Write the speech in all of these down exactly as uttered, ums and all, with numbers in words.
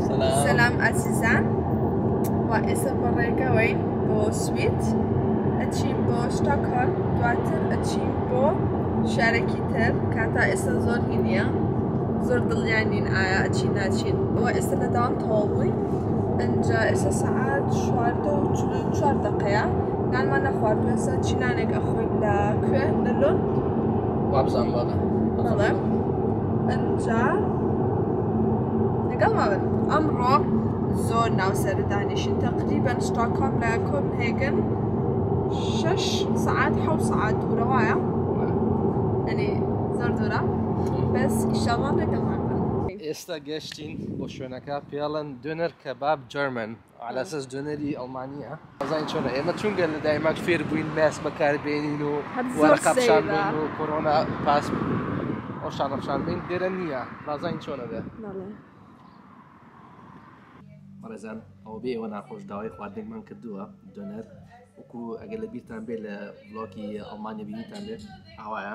سلام سلام عزیزان و ئێستا بەڕێگەوەین بۆ سوید ئەچین بۆ شتۆکهۆلم دواتر ئەچین بۆ شارێکی تر کاتا ئێستا زۆر هی نییە زۆر دڵیان نین ئایا ئەچین ناچین ئەوە ئێستا لەداوام تەواو بووین ئەنجا ئێستا سەعات چواردە و چوار دقەیە نانمان نەخواردووە ئێستا چینانێک ئەخۆین لە کوێ لە لۆند وابزان بەڵێ بەڵێ ئەنجا لەگەڵ ماوێت ئەمڕۆ زۆر ناوسەرە دانیشین تقریبەن شتۆکهۆلم لە کۆپنهێگن شەش سەعات حەوت سەعات دوورە وایە یعنی زۆر دوورە بەس ئیشەڵڵا لەگەڵمان بن ئێستا گەشتین بۆ شوێنەکە پێڵەن دونەر کەباب جەرمن على ئەساس دونەری ئەڵمانیە ئەزانین چۆنە ئێمە چونگە لە دایماک فێر بووین ماس بەکاربێنین و وەرەقە بشانبین و کۆرۆنا پاس ئەو شانە بشانبین لێرە نییە ڕازانین چۆنە بێ ڕێزان ئەو بێ ئەوە ناخۆش داوای خواردنێکمان کردووە دۆنەر وەکو ئەگەر لە بیرتان بێت لە بڵۆکی ئەڵمانیا بینیتان بێت ئاوایە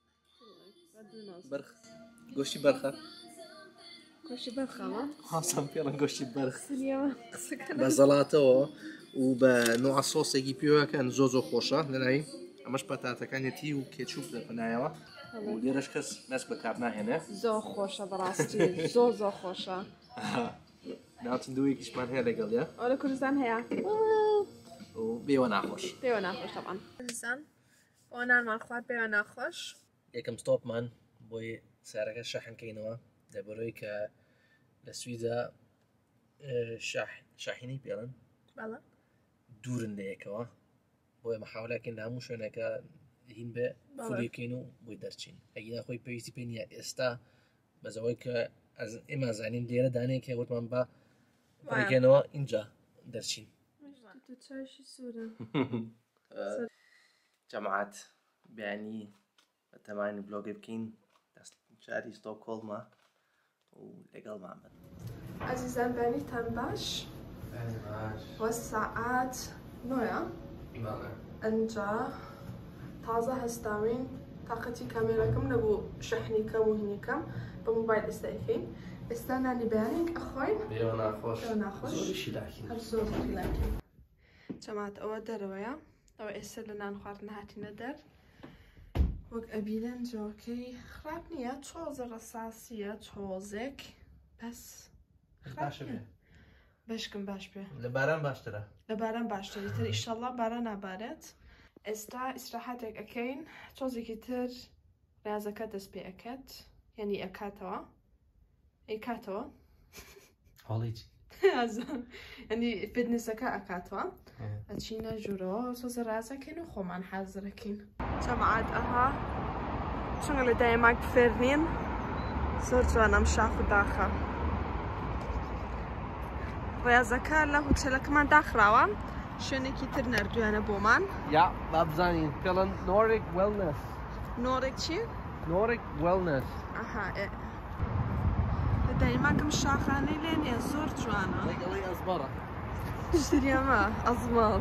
بەرخ گۆشتی بەرخە گۆشتی بەرخەوە هاسان پێڵەن گۆشتی بەرخ بە زەڵاتەوە و بە نوع سۆسێکی پێوەکەن زۆ زۆ خۆشە لەناوی ئەمەش پەتاتەکانێتی و کێچوب لە پەنایەوە و لێرەش کەس مەس بەکار ناهێنێ زۆر خۆشە بەڕاستی زۆر زۆر خۆشە ناوچندوەیەکیشمان هەیە لەگەڵە ئەو لە کوردستان هەیە و بێوە ناخۆش پێوە ناخۆش تەمان ئینسان بۆ نانمان خوارد پێوە ناخۆش یەکەم ستۆپمان بۆی سارەکە شەحنکەینەوە دەبەرەوەی کە لە سویدا شاحینەی پێڵن دوورن لەیەکەوە بۆیە مەحاولەکەین لە هەموو شوێنەکە هین بێ فولیکەین و بۆی دەرچین ئەگینا خۆی پێویستی پێ نییە ئێستا بەزەوەی کە ئێمە زانین لێرە دانەیەکە وتمان بە ڕێگەنەوە اینجا دەرچین جەماعەت بیانی بە تەمانی بلۆگی بکەین شاری ستۆکهۆلمە و لەگەڵمان بن عزیزان بەنیتان باش وە سەعات نۆیە ئەنجا تازە هەستاوین تاقەتی کامێرەکەم نەبوو شەحنی کەم و هینی کەم بە موبایل ئێستایکەین ئێستا نانی بەیانێک ئەخۆین بێوە ناخۆش ناخۆشی لاکین هەر زۆر لاکین جەماعەت ئەوە دەرەوەیە ئەوە ئێستا لە نان خواردن هاتینە دەر وەک ئەبینن جۆکەی خراپ نییە چۆزە ڕەساسیە چۆزێک بەس بەشکم باش بێ لە باران باشترە لە باران باشترە تر ئیشەڵڵا باران نابارێت ئێستا ئیسراحەتێک ئەەکەین چۆزێکی تر ڕازەکە دەست پێ ئەکات یعنی ئەکاتەوە ئەیکاتەوە هەڵیچ ینی فێتنسەکە ئەکاتەوە ئەچینە ژوورەوە سۆزە ڕازەکەین و خۆمان حازرەکەین جەماعەت ئەها چونگە لە دایماک فێر نین زۆر جوانم شاخ و داخە ڕێزەکە لە هوتێلەکەمان داخراوە شوێنێکی تر نردویانە بۆمان یا با بزانین پێڵەن نۆرێک وێلنس نۆرێک چی؟ نۆرێک وێلنس ئەها لە دایماکەم شاخانەی لێ نیە زۆر جوانە لەگەڵی ئەزبەڕە شتریەمە ئەزماڵ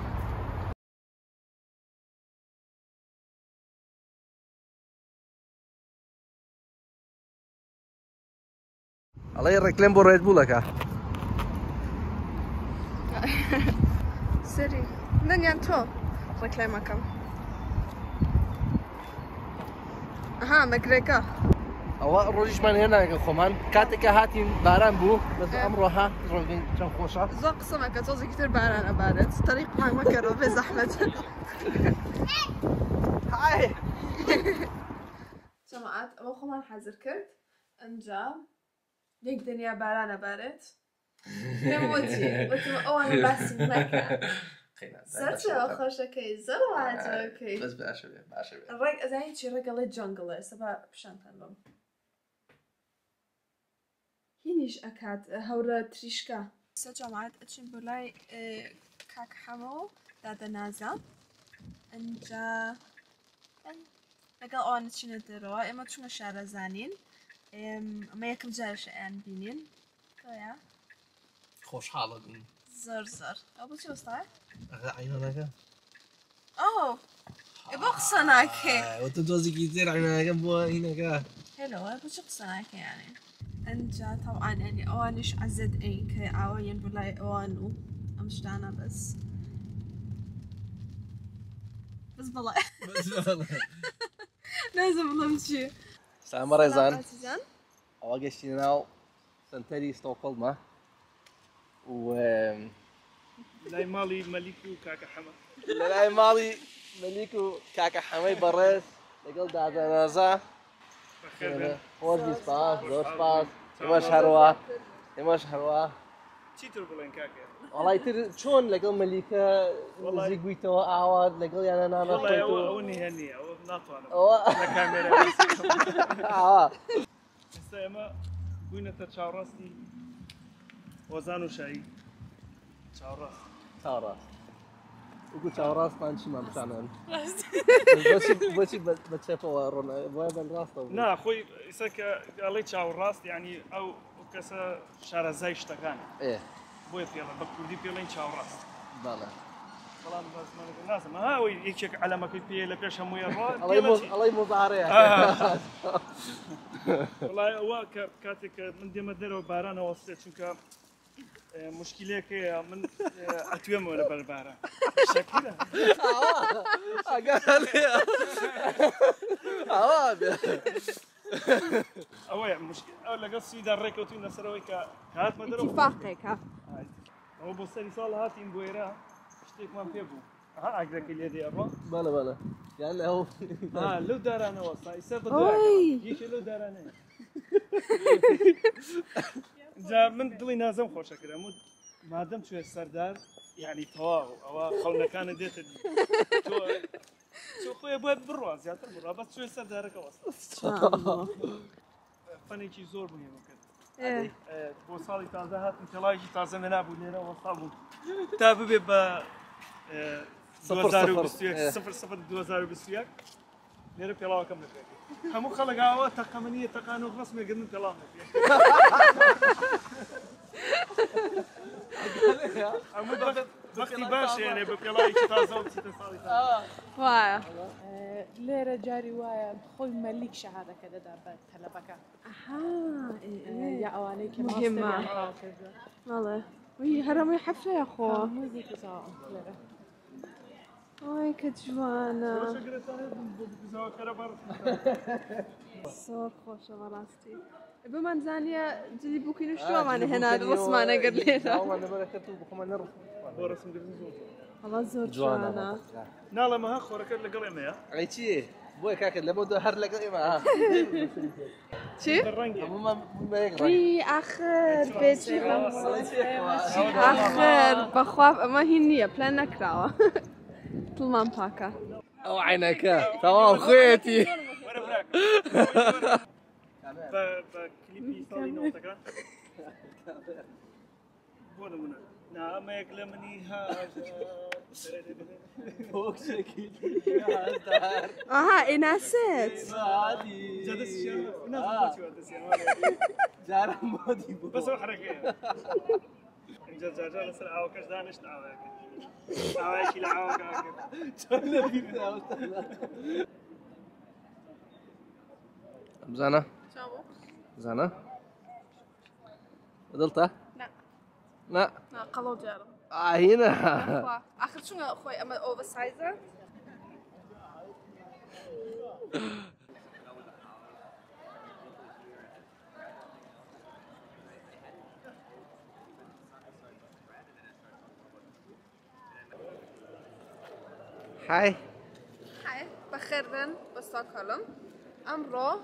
ئەڵێ ڕێکلێم بۆ ڕێدبوڵەکە سەری نەنیان تۆ ڕێکلایمەکەم ئەها مەگرێگە ئەوە ڕۆژیشمان هێناگە خۆمان کاتێکە هاتین باران بوو بەس ئەمڕۆها ڕۆژین چەند خۆشە زۆر قسەمەکە تۆزێکی تر باران ئەبارێت تەریق مانگمەکەرەوە بێ زەحمەت های جەماعەت ئەوە خۆمان حەزر کرد ئەنجا یەک دنیا باران ئەبارێت پێم وتی وتم ئەوانە باسی نەکە زۆر چێوە خۆشەکەی زۆر واتەکەی بەس باشە بێ باشە بێ ڕێک ئەزانی چی ڕێگەڵێ جەنگڵە ئێستا بە پیشانتان بم هینیش ئەکات هەورە تریشکە ئێستا جەماعەت ئەچین بۆ لای کاک حەمۆ دادەنازە ئەنجا لەگەڵ ئەوانە چینە دەرەوە ئێمە چوونە شارەزانین ئەمە یەکەم جارشە ئەیان بینین تۆیە خۆشحاڵە بین زۆر زۆر ئەو بۆ چی وەستایە؟ ئەغا عینەکە ئەو بۆ قسە ناکەی وتە دۆزێکی تر عینەکەم بۆ هینەکە هێلەوە بۆ چی قسە ناکەی یانێ انجا طبعا يعني اوانش عزد اين كي اوين بلاي اوانو امشتانا بس بس بلا لازم والله مشي سلام ريزان سلام أواجهنا سنتري ستوكهولم و لاي مالي مليكو كاكا حما لاي مالي مليكو كاكا حمي بريس لقل دادا نازا بخير فوز سباس دور سباس يمش هروا يمش هروا تشيتر بلين كاكا والله تر شون لقل مليكا والله. زيقويتو اعواد لقل يعني انا والله نطيتو هو هني هني هو ناطو انا أو- لا كاميرا اه سيما بوينة تشاورستي وزانو شاي تشاورست تشاوراس وقلت تشاوراس طانشي ما مشانن بس بس بتشافه ورنا بوي بالراس نا خوي يسك قال لي تشاورست يعني او كسا شارع زيش تكان ايه بوي بيلا بكردي بيلين تشاورست بلا والله بس ما لازم ما هو يشك على ما كنت بيلا بيش هم يروا الله يموت الله يموت عليه آه. والله هو ك- كاتك من دي مدير باران وصلت شنك مشكلة كي من أتويم ولا بالباران شكله قال لي عواب أوه مشكلة أو لقى السيدة ركوتين نسروي ك كات مدير اتفاقك ها هو بصري صال هات إمبويرا اشتيك ما بيبو ها أقدر كل يدي أبغى بلا بلا يعني هو ها لو دار أنا وصل يسبب أوي. يش لو دار أنا جا من دلي نازم خوش كده مود ما دام شو السردار يعني تواو أو خلنا كان ديت شو شو خويا بوي برواز يا ترى بس شو السردار كوصل فني شيء زور مهم كده ايه بو صالي تازه هات انت لاجي تازه من ابو ليره وصابو تابع بيبقى صفر صفر. إيه. صفر صفر دوزار بسياك ليره بيلاو كم نفيك همو خلق عوا تقامنيه تقانون رسمي قلنا بيلاو همو وقتي باش يعني بيلاو تازه وتي صالي واو ليرة جاري وايا بخوي مليك شهادة كذا دابا تلبكة اها يا أواني كم مهمة. والله وي هرمي حفلة يا خو موزيك وصاع ليرة واي كجوانا صوت خوش براستي بمن زانية جدي بوكينو شو معنى هنا الرسمانة قد لينا والله بركته بكم نرف ورسم قرنزو والله زور جوانا جوانا نالا ما خورك اللي قريمه يا عيتي بوي كاك لابد هر لك ايما شي؟ الرنجي ما ما يقرا وي اخر بيتي اخر بخواف ما هي نية بلان نكراوة طلمان باكا او عينك تمام خويتي وانا براك بكليبي صالي نوتك بونا بونا نعم يكلمني هذا فوق شكل اها اناسيت عادي جد الشيء ناس بتشوف هذا الشيء جار مودي بس هو حركة جد جد جد سر عاو كش دانش نعاو هيك عاو شيء العاو كاك زانا زانا بدلته؟ لا لا لا قلو جارم آه هنا اخر شو اخوي اما اوفر سايزر هاي هاي بخير بن بستوكهولم امرو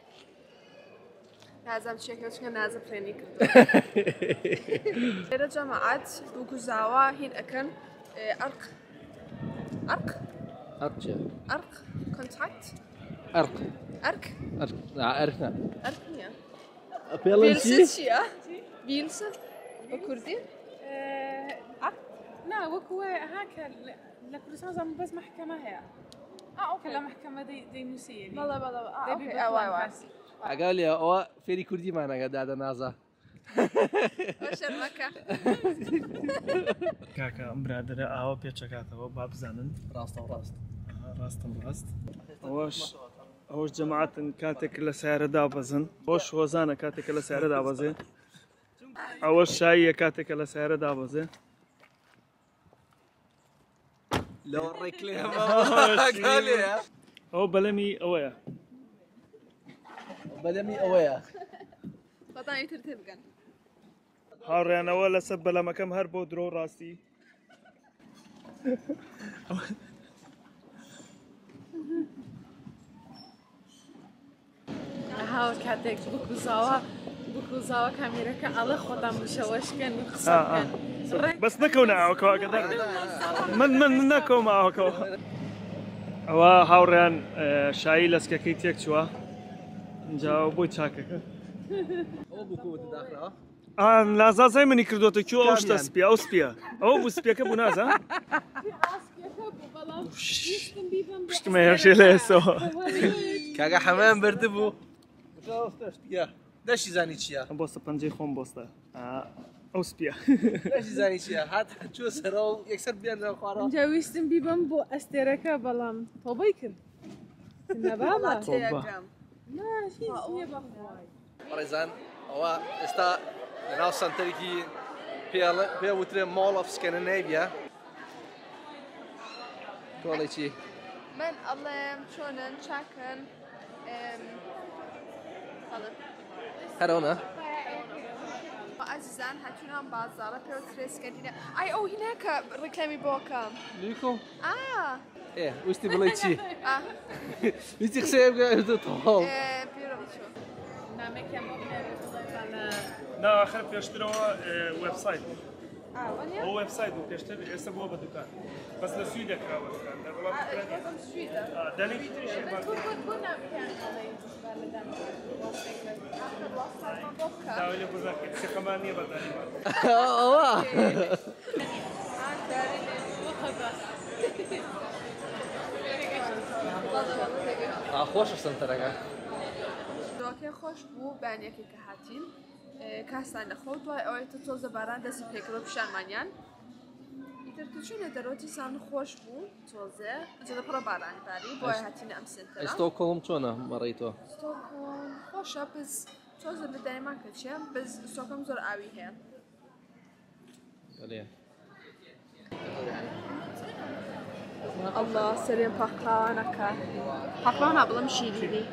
لازم شكل شنو لازم فريني كده إذا جماعات بوكوزاوا هين أكن أرق أرق أرجع أرق كونتاكت أرق أرق أرق لا أرقنا أرق نيا بيلنشي بيلسة شيا بيلسة بكردي لا وكوا هاك لكل سنة بس محكمة هي اه اوكي لا محكمة دي دي نسية والله والله آه دي أوكي بيبقى آه واي واي بلان قال لي أو فيري كردي معنا قاعد هذا نازا وش المكة كاكا برادر عاو بيتشكاته باب زانن راست راست راستم راست اوش ئەوش جەماعەتن کاتێک لە سیارە دابەزن بۆش هۆزانە کاتێکە لە سیارە دابەزێ ئەوە شاییە کاتێکە لە سیارە دابەزێ لەوە ڕێکلێ ئەو بەلەمی ئەوەیە بەلەمی ئەوەیە بەتانی تر تر بگەن هاوڕێیانەوە لەسەر بەلەمەکەم هەر بۆ درۆ ڕاستی هاو کاتێک بکوزاوە بکوزاوە کامیرەکە ئەڵە خۆتان بشەوەشکەن و قسەکەن بەس نەکەونە ئاوکەوەکە دەر من من نەکەوم ئاوکەوە ئەوە هاوڕێیان شایی لەسکەکەی تێک چووە اینجا بۆی چاکەکە ئەوە بووکوتە داخراوە لازازای منی کردوتە کیو ئەو شتە سپیە ئەو سپیە ئەوە بوو سپیەکە بوو نازە پشتمە هێرشێ لە ئێسەوە کاگە حەمان بردە بوو دەشی زانی چییە؟ ئەم بۆستە پەنجەی خۆم بۆستە ئەو سپیە دەشی زانی چییە؟ هات چوە سەرەوە و یەکسەر بیان لە خوارەوە اینجا ویستم بیبم بۆ ئەستێرەکە بەڵام تۆبەی کرد نەباڵە ڕێزان ئەوە ئێستا لەناو سنتەرێکی پێ وترێ ماڵ ئۆف سکەندیناڤیا تۆڵی چی؟ من ئەڵێم چۆنن چاکن هەرەوەنە؟ عزیزان هاتوونان بازاڕە پێوترێ سکەندینە ئای ئەو هیناکە ڕێکلامی بۆکەم لیکۆ؟ ئا ئێ ویستی بڵێ چی؟ ویستی قسەیە بگە تەواو بیرۆ بچۆ نامێکیان بۆ نا آخر پێشترەوە وێبسایت ئەو وێبسایت و پێشتر ئێستا بووە بە دوکان بەس لە سوی دەکراوە دوکان دەنێکی تریشی داوای لێ بۆ ناکەیت سێقەمان نییە بەدانیمان ئەوە خۆشە سنتەرەکە دۆکێ خۆش بوو بانیەکێک کە هاتین کاستان لەخۆ دوای ئەوەی تۆ تۆزە باران دەستی پێکرۆ پیشانمانیان ئیتر تو چونە دەرۆتی سان خۆش بوو تۆزێ جدە پڕە بارانی باری بۆی هاتینە ئەم سنتەرە ئێستۆکۆڵم چۆنە بەڕێی تۆ؟ ستۆکۆڵم خۆشە بز تۆزە لە دایمان کە چیە بز ستۆکۆڵم زۆر ئاوی هەیە ئەڵڵا سەرێن پاقاوانەکە پاقاوانە بڵم شیرینی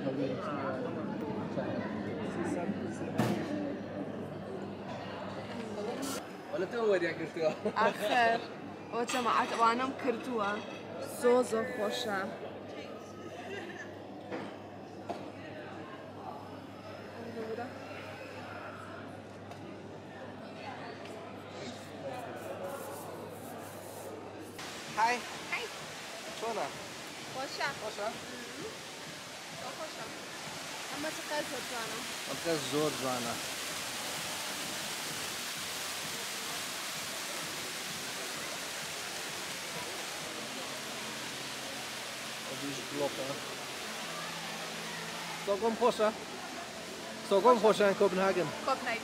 وەلە تۆ وەریان کردووە ئاخر ئەوە جەماعەت ئەوانەم کردووە زۆر زۆر خۆشە های چۆنە؟ خۆشە خۆشە؟ زۆر خۆشە ئەمە چقدر زۆر جوانە ئەمکە زۆر جوانە ستۆکۆڵم خۆشە؟ ستۆکۆڵم خۆشە یان کۆپنهاگن؟ کۆپنهاگن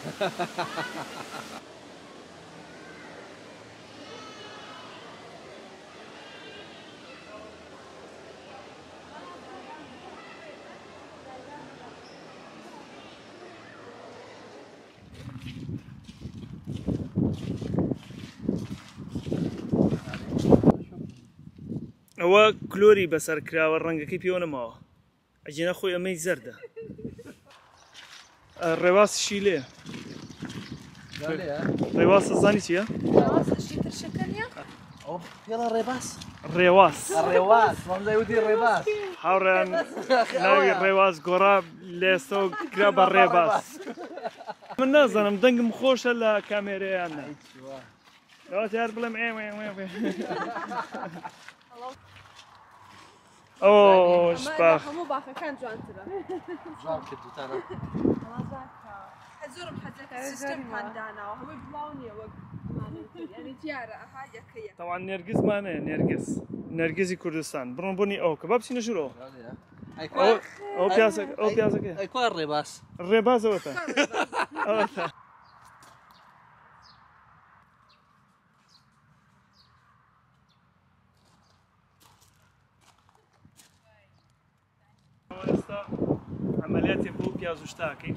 ئەوە کلۆری بەسەر کراوە ڕەنگەکەی پێوە نەماوە ئەجێنە خۆی ئەمەی زەردە ڕێواسشی لێ ڕێواس زانی چییە؟ پێڵە ڕێباس ڕێواس ڕێواس وەمزایوتی ڕێباس هاوڕێیان ناوی ڕێواز گۆڕا لێستەوە کرا بە ڕێباس من نازانم دەنگم خۆشە لە کامێرەیانە داوات یار بڵێم ئێ ئۆش باخ هەموو باخەکان جوانترە جوان کردوتانە زۆرم حەزەکە سیستەممانداناوە هەمووی بڵاو نییە وەک یعنی دیارە ئەها یەکەیە تاوان نێرگزمانەیە نێرگز نێرگزی کوردستان بڕۆن بوونی ئەو کە با بچینە ژوورەوە ئەو پیازەکە ئەیکوا ڕێباس ڕێبازەوەتە پیاز و شتاکی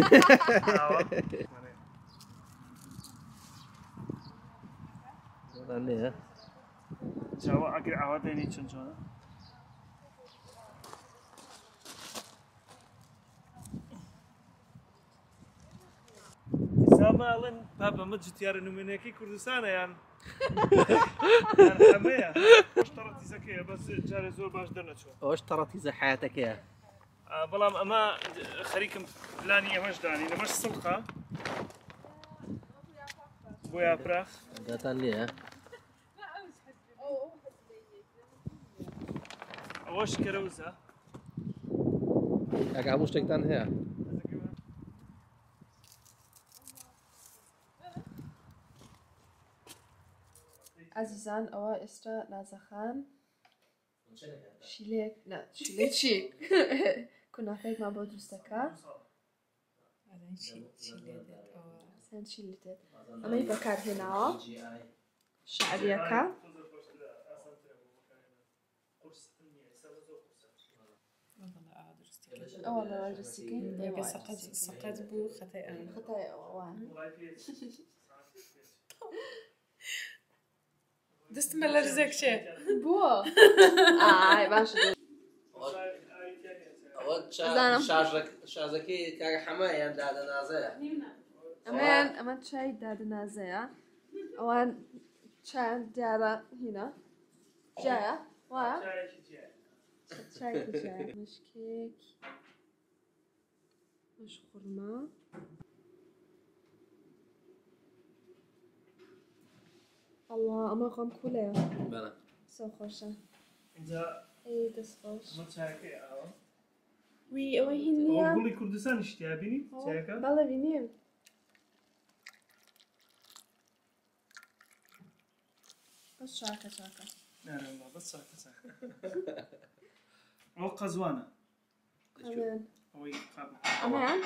نه جاوا اگر عوادنی چون جونا سامالن بابا مجتيار نمونيكي كردستان يعني حماية اشترطي زكية بس جاري زور باش درنا شو واش اشترطي زي حياتك يا بلام اما خريكم فلاني اماش داني نماش سلقة بويا براخ داتان ليه واش كروزة اگه هموش تکتن هیا عزیزان ئەوە ئێستا نازەخان شیلێک شیلێکی کونافەیەکمان بۆ دروستەکە سەن چی لێ دێت ئەمەی بەکارهێناوە شعریەکە ئەوە لە ڕاستیکەین سقط بوو خەتای ئەم خەتای ئەوە دەستمە لەرزێک چێ بووە ئای باشە شازەکەی کاگە حەمایان دادە نازەیە ئەمەیان ئەمە چای دادەنازەیە ئەوان چیان دیارە هینە جایە وایە چایکی جایە مشکێک مەش خوڕما ئەڵڵا ئەمە خۆم کولەیە سەو خۆشە ئەی دەست خۆش وی ئەوە هین نییە گوڵی کوردستان شتیا بینی چایەکە بەڵێ بینیم بەس چاکە چاکە نارەوە بەس چاکە چاکە ئەوە قەزوانە ئەوەی قابل ئەمەیان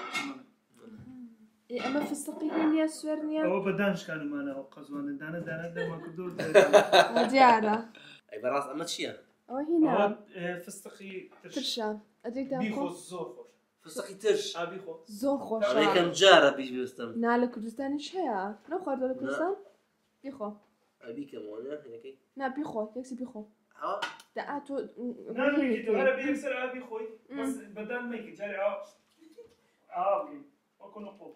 ئەمە فستقی هین نییە سوێر نییە ئەوە بە دانشکانمانە ئەو قەزوانە دانە دانە دەرمان کردو دیارە ئەی بەڕاست ئەمە چییە ئەوە هینە فستقی ترشە ئەدەیدا بیخۆ زۆر خۆش فستقی ترش بیخۆ زۆر خۆشە یەکەم جارە پیش بێستم نا لە کوردستانیش هەیە نەخواردە لە کوردستان بیخۆ بیکەمەوە هینەکەی نا بیخۆ یەکسی بیخۆ دەئا تۆ نامێکی تۆ هەرە بێکسەر ئابی خۆی بەس بەدان مەیکە جارێ ئاو ئاو بکەین وەکو نەقۆڵ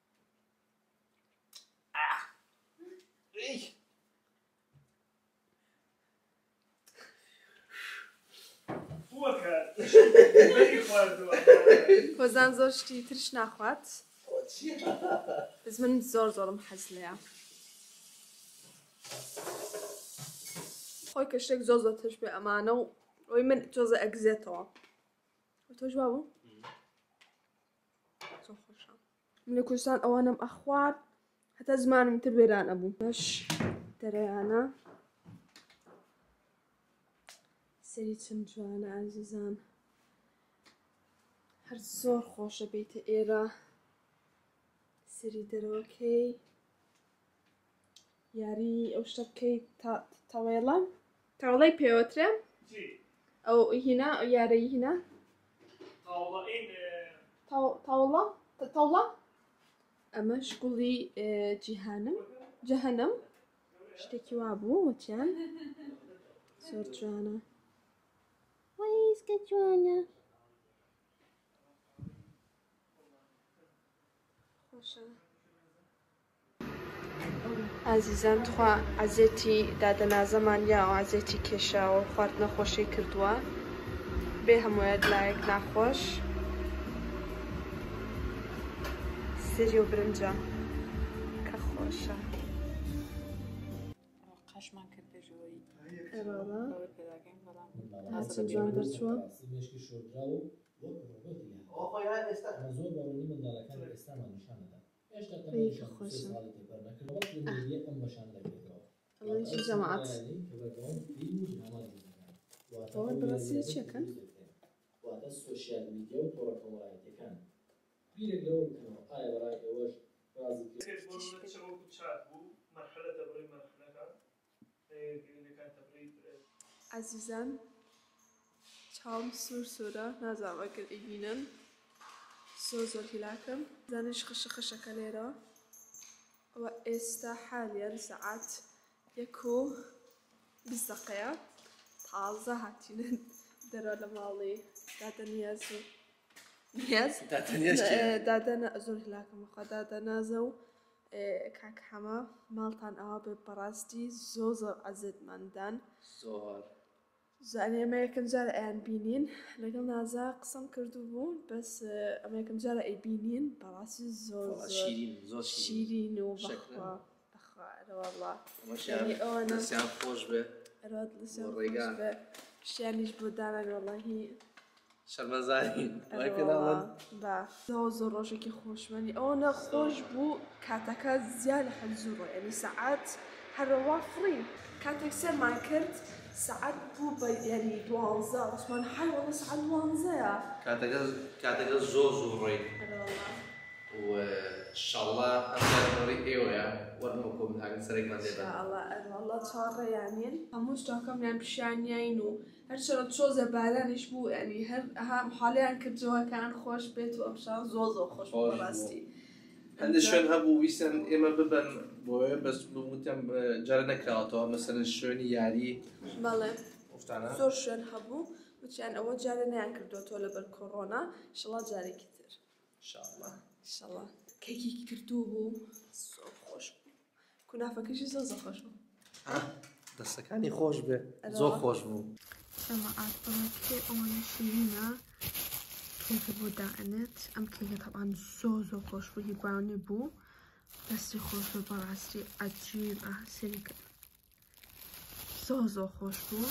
کۆزان زۆر شتی ترش ناخوات بز من زۆر زۆرم حەز لێیە خۆی کە شتێک زۆر زۆر ترش بێ ئەمانە و ئەوی من جۆزە ئەگزێتەوە تۆ جواب بوو زۆر خۆشە من لە کوردستان ئەوانم ئەخوات هەتا زمانم تر وێران ئەبوو بەش دەرەیانە سەری چەند جوانە ئازیزان هەر زۆر خۆشە بیتە ئێرە سەری دەرەوەکەی یاری ئەو شتە بکەی تاوێڵە تاوڵەی پێوەترێ ئەو هینا ئەو یارەی هینا تاوڵە تاوڵە ئەمەش گوڵی جیهانم جەهەنەم شتێکی وا بوو وەتیان زۆر جوانە وەیسکە جوانە خۆشە ئازیزان تخوا عەزێتی دادەنازەمان یا عەزێتی کێشاوە خواردنە خۆشی کردووە بێ هەموویەت لایەک ناخۆش سری و برنجە کە خۆشە قاشمان کرد بێژەوەی ئەوە پێداگەین بەڵام چەند جوان دەرچووە زۆر بەڕوونی منداڵەکان ئێستامان نیشانەدا هێشتا ئەم بەشان دەکرێتەوە ئەڵێنی جەماعەت ئەوە بەڕاستی چیەکەن واتە سۆشیال میدیا و تۆڕە کۆمەڵایەتیەکان بیرێک لەوە بکەنەوە ئایا بەڕای ئێوەش ڕازی عەزیزان چاوم سوور سوورە نازانم ئەگەر ئەیبینن زۆر زۆر هیلاکم زانش خشە خشەکە لێرە ئەوە ئێستا حالیان سەعات یەک و بیست دقەیە تازە هاتیونە دەرە لە ماڵی دادەنیاز و نیاز دادەنە زۆر هیلاکم خوا دادەنازە و کاک حەمە ماڵتان ئەوە بێ بەڕاستی زۆر زۆر عەزیزمەندان زۆر زانێ ئەمە یەکەم جارە ئەیان بینین لەگەڵ نازا قسەم کردو بوو بەس ئەمە یەکەم جارە ئەی بینین بەڕاستی زۆر زۆر شیرین و بەخوا بەخوا ئەرەوەڵا دەستیان خۆش بێ ئەرەوە دڵسیان خۆش بێ شتیانیش بۆ دانان وەڵاهی شەرمەزارین با زۆر زۆر ڕۆژێکی خۆشمەنی ئەوە نەخۆش بوو کاتەکە زیاد لە حەد زووڕۆ یعنی سەعات هەروەها فڕی کاتێک سەرمان کرد ساعت بوو بە یعنی دوانزە عوسمان حای وەڵا ساعت دوانزەیە کاتەکە زۆر زۆر ڕێی و ئینشاڵڵا ئەم جارەوەی ئێوەیە وەرمە کۆمن هاگن سەرێکمان لێ بن ئەوەڵا چاڕێیانین هەموو شتاکەمیان پیشانیاین و هەر چەرە چۆزە بارانیش بوو یعنی هەر ئەها حاڵیان کردەوەکان خۆش بێت و ئەمشان زۆر زۆر خۆش بوو بەڕاستی هەندێک شوێن هەبوو ویستیان ئێمە ببەن بۆیە بەس وتیان جارە نەکراوەتەوە مەسەلەن شوێنی یاری بەڵێ زۆر شوێن هەبوو وتیان ئەوە جارە نەیان کردوەوە لەبەر کۆڕۆنا ئینشەڵڵا جارێکی تر ئینشاڵڵا ئینشەڵڵا کێکی کردوو بوو زۆر خۆش بوو کونافەکەشی زۆر زۆر خۆش بوو دەستەکانی خۆش بێ زۆر خۆش بوو ئەمە ئاتبڵەکێ ئەوەنە شیرینە کێکە بۆ دائنێت ئەم کێکە تەبعاً زۆر زۆر خۆش بوو هی براونی بوو دەستی خۆش بوو بەڕاستی عەجیب ئاها سەریکە زۆر زۆر خۆش بوو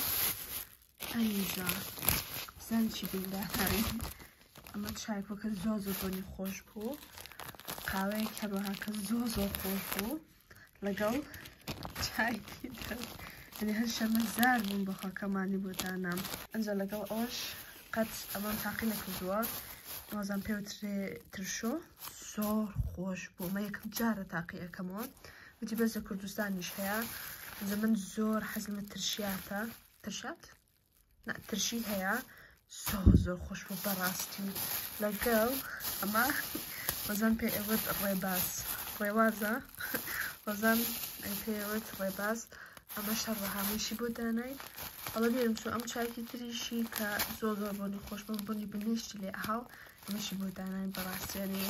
ئەیجا زان چی بینداکەین ئەمە چایکۆکە زۆر زۆر بۆنی خۆش بوو قاوەیەک هەروەها کە زۆر زۆر خۆش بوو لەگەڵ چایکی تر یعنی هەر شەرمەزار بووم بە خۆکەمانی بۆ دانام ئەنجا لەگەڵ ئەوەش قەت ئەمەم تاقی نەکردووە وازان پێوترێ ترشۆ زۆر خۆش بوو مە یەکەم جارە تاقی ئەەکەمەوە وتی بەس لە کوردستانیش هەیە ئەنجا من زۆر حەزم لە ترشیاتە ترشات نا ترشی هەیە زۆر زۆر خۆش بوو بەڕاستی لەگەڵ ئەمە وەزان پێ ئێوت ڕێباز ڕێوازە وەزان پێوت ڕێباز ئەمە شەڕە هەمووشی بۆ دانای ئەڵە بێرم چوو ئەم چایکی تریشی کە زۆر زۆر بۆنی خۆش بوو بۆنی بنیشتی لێ ئەهاو ئەمەشی بۆ دانای بەڕاستیانی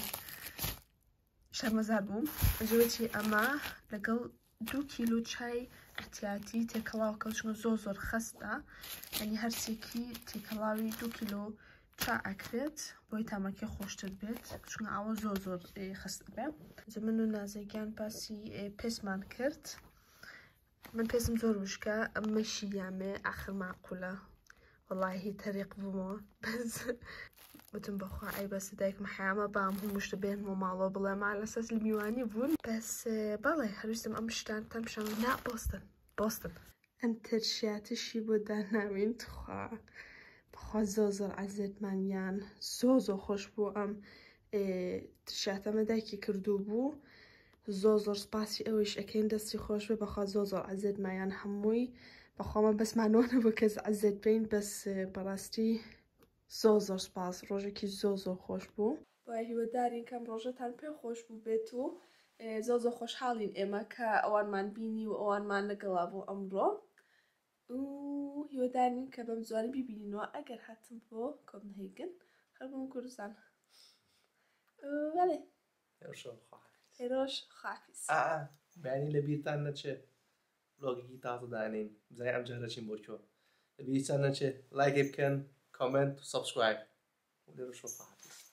شەرمەزار بووم ئەجوێتی ئەمە لەگەڵ دوو کیلو چای احتیاتی تێکەڵاو کەوچمە زۆر زۆر خەستە ئەنی هەرسێکی تێکەڵاوی دوو کیلو چا ئەکرێت بۆی تامەکە خۆشتر بێت چونکە ئەوە زۆر زۆر خەستە بێ من و نازەگیان باسی پێسمان کرد من پێسم زۆر وشکە ئەمەشی یامێ ئاخر ماقولە وەڵاهی تەریق بوومەوە بەس وتم بەخوا ئەی بەس دایکمە حیامە بام هەموو شتە بێنمەوە ماڵەوە بڵێ مالەسەس لە میوانی بوون بەس بەڵێ هەرویستم ئەم شتانتان پیشان نا بۆستن بۆستن ئەم ترشیاتشی بۆ داناوین تخوا بەخوا زۆر زۆر عەزیزمانیان زۆر زۆر خۆش بوو ئەم ترشیاتەمە دایکی کردو بوو زۆر زۆر سپاسی ئەوەش ئەکەین دەستی خۆش بێ بەخوا زۆر زۆر عەزیزمایان هەمووی بەخوامە بەسمانەوە بۆ کەس عەزیز بین بەس بەڕاستی زۆر زۆر سپاس ڕۆژێکی زۆر زۆر خۆش بوو وای هیوادارین کەم ڕۆژەتان پێ خۆش بوو بێت و زۆر زۆر خۆشحاڵین ئێمە کە ئەوانمان بینی و ئەوانمان لەگەڵا بۆ ئەمڕۆ و هیوادارین کە بەم زوانە بیبینینەوە ئەگەر هاتم بۆ کۆپنهێگن خەڵبووم کوردستان بەڵێ هێرۆش خافیز بەیانی لە بیرتان نەچێت بلۆگێکی تازە دانین بزای ئەم جارە چین بۆ لە بیرتان نەچێت لایک بکەن کۆمنت و سەبسکرایب لێرە شۆ خافیز